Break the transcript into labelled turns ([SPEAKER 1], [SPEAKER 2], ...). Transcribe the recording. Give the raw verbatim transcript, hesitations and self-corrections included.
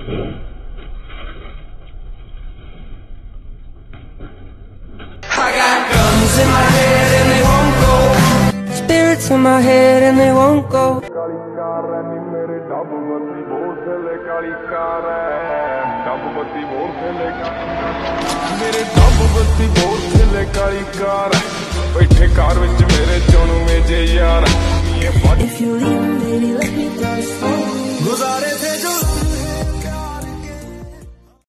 [SPEAKER 1] I got guns in my head and they won't go. Spirits in my head and they won't go.
[SPEAKER 2] काली car है नी मेरे dub बत्ती बोल से ले काली कार है डब बत्ती बोल से ले मेरे डब बत्ती बोल से ले काली कार बैठे कार विच मेरे चोनू में जे यार
[SPEAKER 3] If you leave, baby,